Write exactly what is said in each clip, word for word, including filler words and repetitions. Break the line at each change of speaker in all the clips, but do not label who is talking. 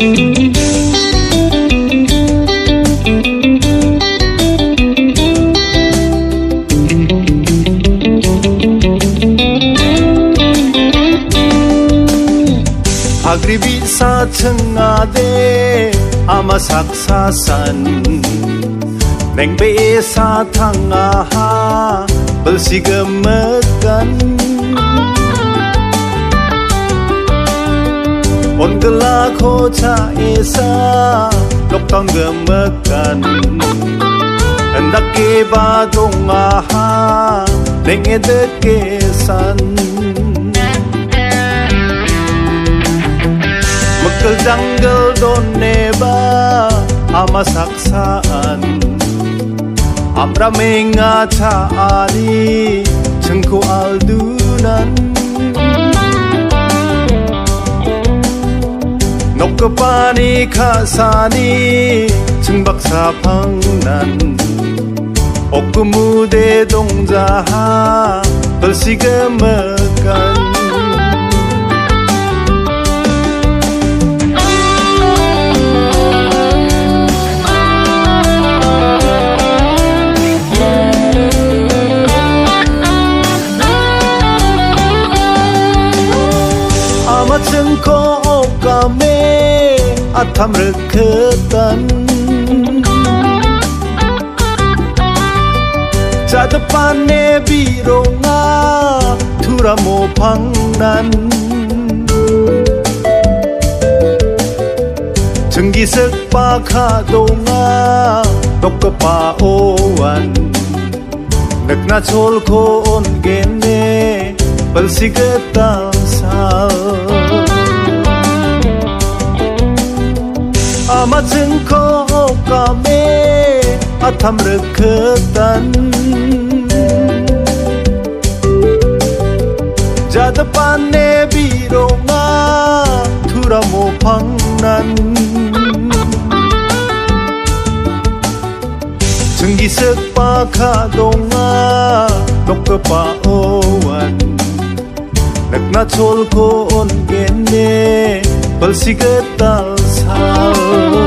Agribi sa tengade ama saksasan neng be sa tangaha bersigemekan on gela ko cha esa loktang gemekan hendak ke badong aha neng edekesan ke jungle don neba ama saksaan amra menga chaani chengku aldunan nokkapani khasani chengbak sapangnan okumude dongjaha bersigemekan Cengko kame atam reketan Jadepane bironga turamo pangnan Cenggisek pakadonga tokkepa owan Nekna cholko on gene bersigetan sal ama cengko kame atam reketan jadepane bironga turamo pangnan cenggisek pakadonga tokkepa owan nekna cholko on gene bersigetal sal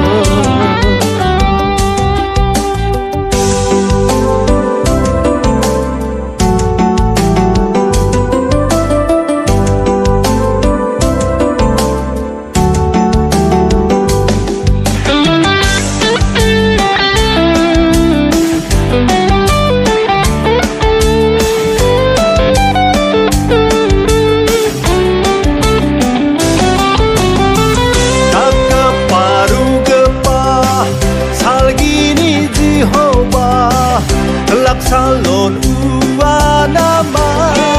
salon uanama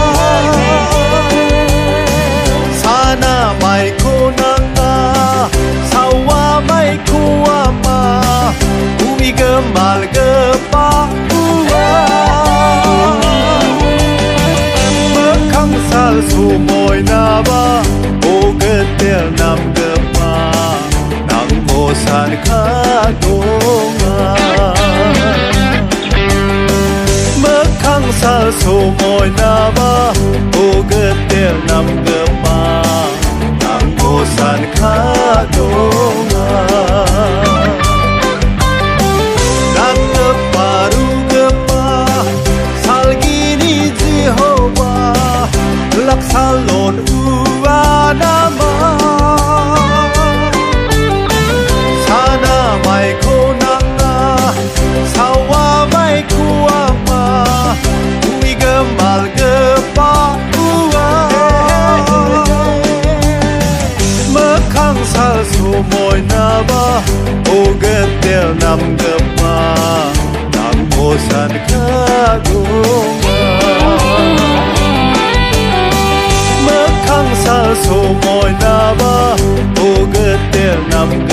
sana mai konanga sawa mai kuama umi gemal gepa ua mekang sal sumoy naba o getel nam gepa nang bosan kadonga sal sumoy naba o getel nam gepa nang bosan kadonga nang geparu gepa sal gini Jehova lak salon uanama sana mai konanga sawa mai kuama mal gepa ua mekang sal sumoy naba o getel nam gepa nang bosan kadonga mekang sal sumoy naba o getel nam